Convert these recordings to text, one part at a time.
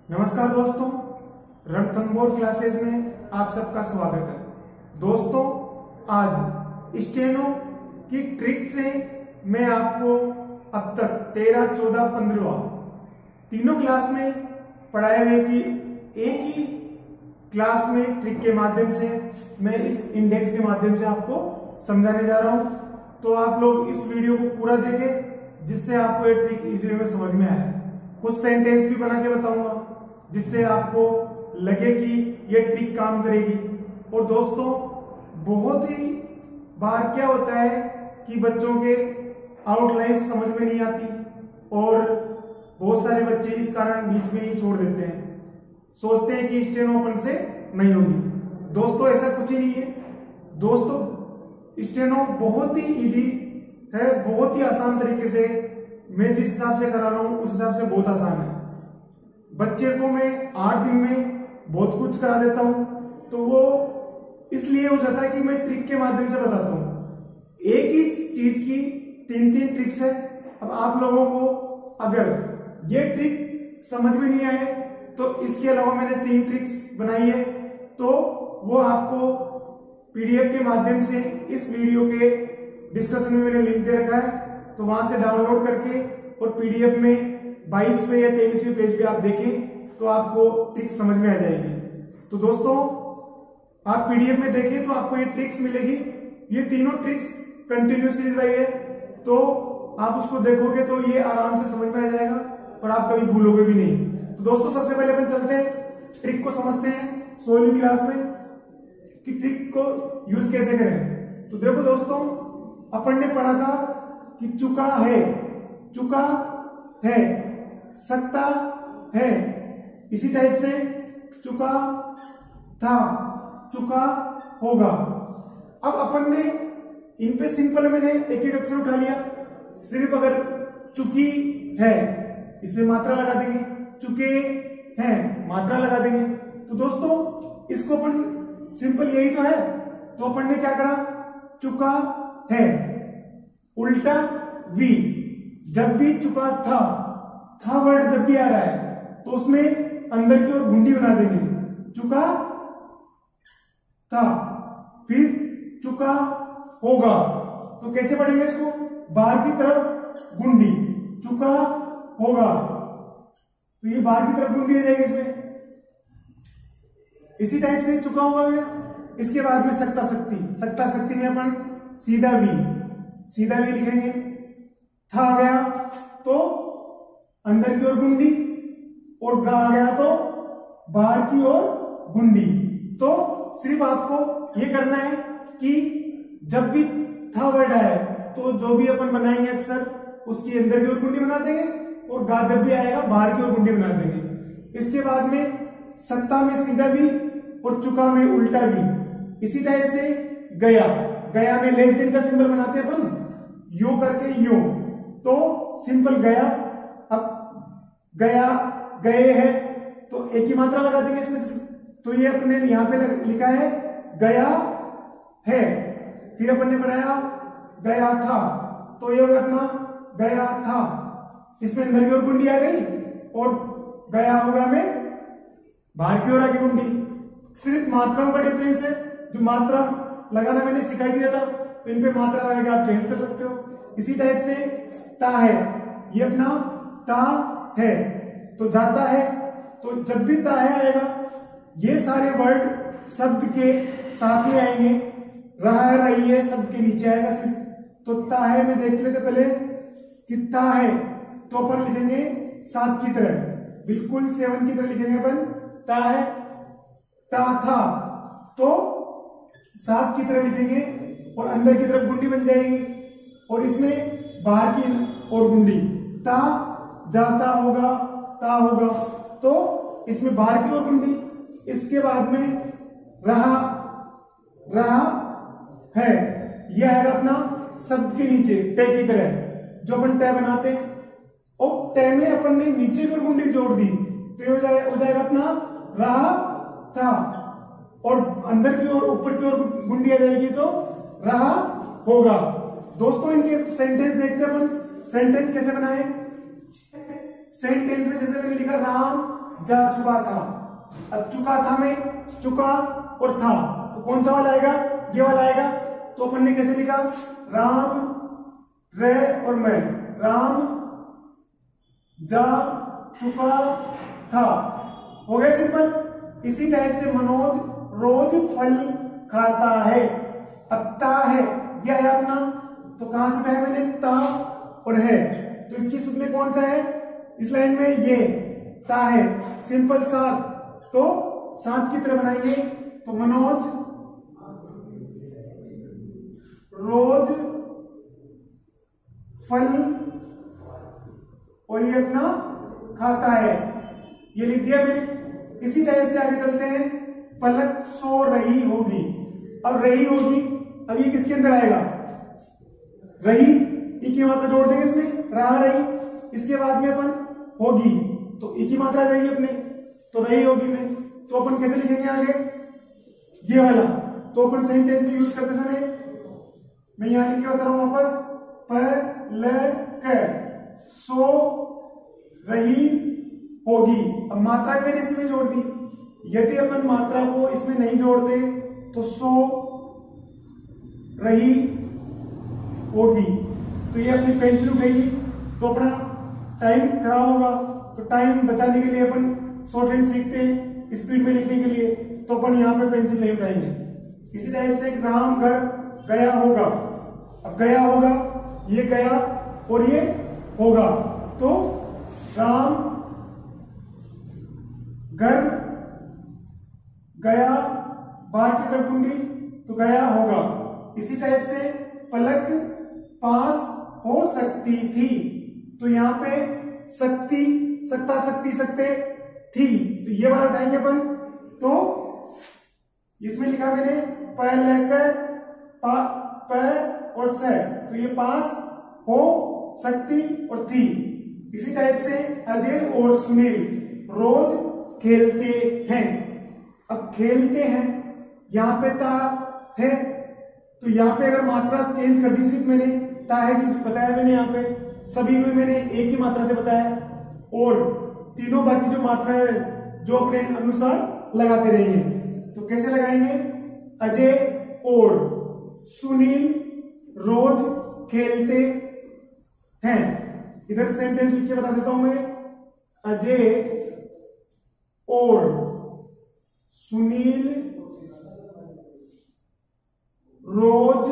नमस्कार दोस्तों, रणथंबोर क्लासेस में आप सबका स्वागत है। दोस्तों, आज स्टेनो की ट्रिक से मैं आपको अब तक 13, 14, 15 तीनों क्लास में पढ़ाए हुए की एक ही क्लास में ट्रिक के माध्यम से मैं इस इंडेक्स के माध्यम से आपको समझाने जा रहा हूं। तो आप लोग इस वीडियो को पूरा देखें जिससे आपको ये ट्रिक इजी में समझ में आए। कुछ सेंटेंस भी बना के बताऊंगा जिससे आपको लगे कि ये ट्रिक काम करेगी। और दोस्तों, बहुत ही बार क्या होता है कि बच्चों के आउटलाइन समझ में नहीं आती और बहुत सारे बच्चे इस कारण बीच में ही छोड़ देते हैं, सोचते हैं कि स्टेनो अपन से नहीं होगी। दोस्तों, ऐसा कुछ ही नहीं है। दोस्तों, स्टेनो बहुत ही इजी है, बहुत ही आसान तरीके से मैं जिस हिसाब से करा रहा हूं उस हिसाब से बहुत आसान है। बच्चे को मैं 8 दिन में बहुत कुछ करा देता हूं, तो वो इसलिए हो जाता है कि मैं ट्रिक के माध्यम से बताता हूं। एक ही चीज की 3 ट्रिक्स है। अब आप लोगों को अगर ये ट्रिक समझ में नहीं आए तो इसके अलावा मैंने 3 ट्रिक्स बनाई है, तो वो आपको पीडीएफ के माध्यम से इस वीडियो के डिस्क्रिप्शन में मैंने लिंक दे रखा है, तो वहां से डाउनलोड करके और पीडीएफ में 22वें या 23वें पेज पे आप देखें तो आपको ट्रिक्स समझ में आ जाएगी। तो दोस्तों, आप पीडीएफ में देखें तो आपको ये ट्रिक्स मिलेगी। ये तीनों ट्रिक्स कंटिन्यू सीरीज वाइज है, तो आप उसको देखोगे तो ये आराम से समझ में आ जाएगा और आप कभी भूलोगे भी नहीं। तो दोस्तों, सबसे पहले अपन चलते हैं ट्रिक को समझते हैं 16वीं क्लास में कि ट्रिक को यूज कैसे करें। तो देखो दोस्तों, अपन ने पढ़ा था कि चुका है, चुका है, सकता है, इसी टाइप से चुका था, चुका होगा। अब अपन ने इन पे सिंपल मैंने एक एक अक्षर उठा लिया। सिर्फ अगर चुकी है इसमें मात्रा लगा देंगे, चुके हैं मात्रा लगा देंगे। तो दोस्तों, इसको अपन सिंपल यही तो है, तो अपन ने क्या करा, चुका है उल्टा वी। जब भी चुका था वर्ड जब भी आ रहा है तो उसमें अंदर की ओर गुंडी बना देंगे, चुका था। फिर चुका होगा, तो कैसे पढ़ेंगे इसको, बाहर की तरफ गुंडी, चुका होगा, तो ये बाहर की तरफ गुंडी आ जाएगी इसमें। इसी टाइप से चुका हुआ है। इसके बाद में सकता शक्ति, सकता शक्ति में अपन सीधा वी लिखेंगे। था आ गया तो अंदर की ओर गुंडी और गा आ गया तो बाहर की ओर गुंडी। तो सिर्फ आपको ये करना है कि जब भी था वर्ड आए तो जो भी अपन बनाएंगे अक्सर उसकी अंदर की ओर गुंडी बना देंगे और गा जब भी आएगा बाहर की ओर गुंडी बना देंगे। इसके बाद में सत्ता में सीधा भी और चुका में उल्टा भी। इसी टाइप से गया में लेस देन का सिंबल बनाते हैं अपन, यो करके यो, तो सिंपल गया। अब गया, गए हैं, तो एक ही मात्रा लगा देंगे इसमें सिर्फ, तो ये अपने यहां पे लिखा है गया है। फिर अपन ने बनाया गया था, तो ये हो गया अपना गया था। इसमें अंदर की ओर गुंडी आ गई और गया होगा में बाहर की ओर आ गई गुंडी। सिर्फ मात्राओं का डिफरेंस है। जो मात्रा लगाना मैंने सिखाई दिया था, तो इन पे मात्रा लगा के आप चेंज कर सकते हो। इसी टाइप से ता है, ये अपना ता है, तो जाता है, तो जब भी ता है आएगा ये सारे वर्ड शब्द के साथ में आएंगे। रहा है, रही है शब्द के नीचे आएगा सिर्फ। तो ता है में देख लेते पहले कि ता है, तो अपन लिखेंगे 7 की तरह, बिल्कुल 7 की तरह लिखेंगे अपन। ता है, ता था, तो 7 की तरह लिखेंगे और अंदर की तरफ गुंडी बन जाएगी और इसमें बाहर की ओर गुंडी। ता जाता होगा, ता होगा, तो इसमें बाहर की ओर गुंडी। इसके बाद में रहा है, यह आएगा अपना शब्द के नीचे टे की तरह, जो अपन टे बनाते हैं। और टे में अपन ने नीचे की ओर गुंडी जोड़ दी, तो ये हो जाएगा अपना रहा था, और अंदर की ओर ऊपर की ओर गुंडी आ जाएगी तो रहा होगा। दोस्तों, इनके सेंटेंस देखते हैं अपन। सेंटेंस कैसे बनाए। सेंटेंस में जैसे मैंने लिखा राम जा चुका था। अब चुका था में चुका और था, तो कौन सा वाला आएगा? ये वाला आएगा। तो अपन ने कैसे लिखा? राम रे और मैं, राम जा चुका था। हो गया सिंपल। इसी टाइप से मनोज रोज फल खाता है। अब ता है, यह है अपना, तो कहां से है मैंने? ता और है, तो इसकी सूत्र में कौन सा है? इस लाइन में ये ता है। सिंपल साथ, तो साथ की तरह बनाएंगे, तो मनोज रोज फल और ये अपना खाता है, ये लिख दिया मैंने। इसी टाइप से आगे चलते हैं। पलक सो रही होगी। अब रही होगी, अब ये किसके अंदर आएगा? रही, ई की मात्रा जोड़ देंगे इसमें, रहा रही। इसके बाद में अपन होगी, तो ई की मात्रा जाएगी अपने, तो रही होगी में, तो अपन कैसे लिखेंगे आगे? ये वाला। तो अपन सेंटेंस में यूज करते समय मैं यहां लिख के बता रहा हूं वापस, पलक सो रही होगी। अब मात्रा मैंने इसमें जोड़ दी। यदि अपन मात्रा को इसमें नहीं जोड़ते तो सो रही होगी, तो ये अपनी पेंसिल उठेगी, तो अपना टाइम खराब होगा। तो टाइम बचाने के लिए अपन शॉर्ट हैंड सीखते हैं स्पीड में लिखने के लिए, तो अपन यहाँ पे पेंसिल नहीं उठाएंगे। इसी टाइप से राम घर गया होगा। अब गया होगा, ये गया और ये होगा, तो राम घर गया, बाहर की तरफ कुंडी, तो गया होगा। इसी टाइप से पलक पास हो सकती थी, तो यहां पे सकती, सकता, सकती, सकते, थी, तो ये वाला उठाएंगे अपन। तो इसमें लिखा मैंने पलक प और से, तो ये पास हो सकती और थी। इसी टाइप से अजय और सुनील रोज खेलते हैं। अब खेलते हैं, यहां पे ता है, तो यहां पे अगर मात्रा चेंज कर दी, सिर्फ मैंने ता है कि बताया मैंने, यहां पे सभी में मैंने एक ही मात्रा से बताया, और तीनों बाकी जो मात्रा है जो अपने अनुसार लगाते रहेंगे। तो कैसे लगाएंगे? अजय और सुनील रोज खेलते हैं। इधर सेंटेंस लिख के बता देता हूं मैं, अजय और सुनील रोज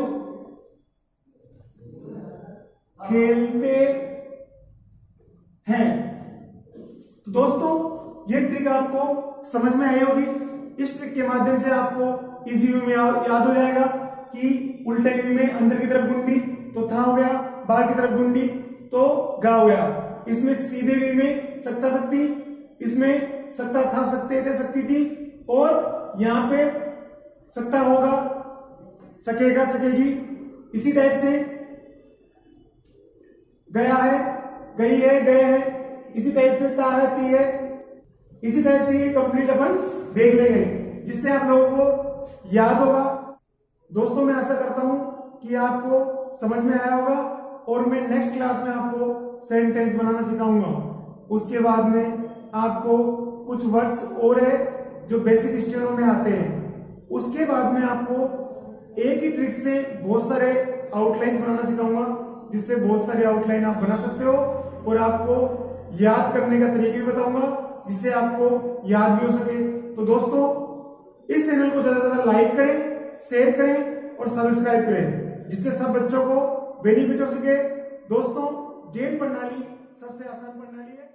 खेलते हैं। तो दोस्तों, ये ट्रिक आपको समझ में आई होगी। इस ट्रिक के माध्यम से आपको इजी वे में याद हो जाएगा कि उल्टे वे में अंदर की तरफ गुंडी तो था हो गया, बाहर की तरफ गुंडी तो गा हो गया। इसमें सीधे वे में सकता सकती, इसमें सकता था सकते थे सकती थी, और यहां पे सकता होगा सकेगा सकेगी। इसी टाइप से गया है, गई है, गए हैं। इसी टाइप से ता है, ती है। इसी टाइप से ये कंप्लीट अपन देख लेंगे, जिससे आप लोगों को याद होगा। दोस्तों, मैं आशा करता हूं कि आपको समझ में आया होगा, और मैं नेक्स्ट क्लास में आपको सेंटेंस बनाना सिखाऊंगा। उसके बाद में आपको कुछ वर्ड्स और है जो बेसिक स्टेनो में आते हैं। उसके बाद में आपको एक ही ट्रिक से बहुत सारे आउटलाइन बनाना सिखाऊंगा, जिससे बहुत सारे आउटलाइन आप बना सकते हो, और आपको याद करने का तरीका भी बताऊंगा, जिससे आपको याद भी हो सके। तो दोस्तों, इस चैनल को ज्यादा से ज्यादा लाइक करें, शेयर करें और सब्सक्राइब करें, जिससे सब बच्चों को बेनिफिट हो सके। दोस्तों, जेड प्रणाली सबसे आसान प्रणाली है।